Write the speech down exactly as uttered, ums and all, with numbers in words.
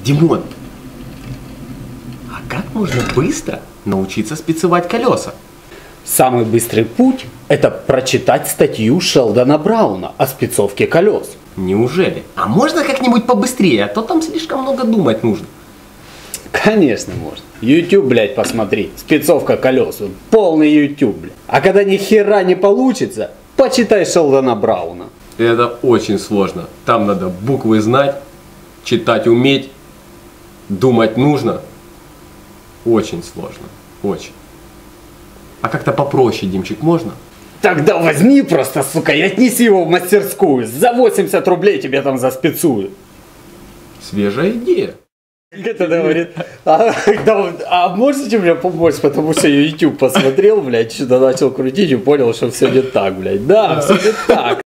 Димон, а как можно быстро научиться спицевать колеса? Самый быстрый путь – это прочитать статью Шелдона Брауна о спицовке колес. Неужели? А можно как-нибудь побыстрее, а то там слишком много думать нужно. Конечно можно. YouTube, блядь, посмотри. Спицовка колес. Вот полный YouTube, блядь. А когда ни хера не получится, почитай Шелдона Брауна. Это очень сложно. Там надо буквы знать, читать уметь, думать нужно. Очень сложно. Очень. А как-то попроще, Димчик, можно? Тогда возьми просто, сука, и отнеси его в мастерскую. За восемьдесят рублей тебе там заспицуют. Свежая идея. Это говорит, а, да, а можете мне помочь, потому что я YouTube посмотрел, блядь, что-то начал крутить и понял, что все не так, блядь. Да, все не так.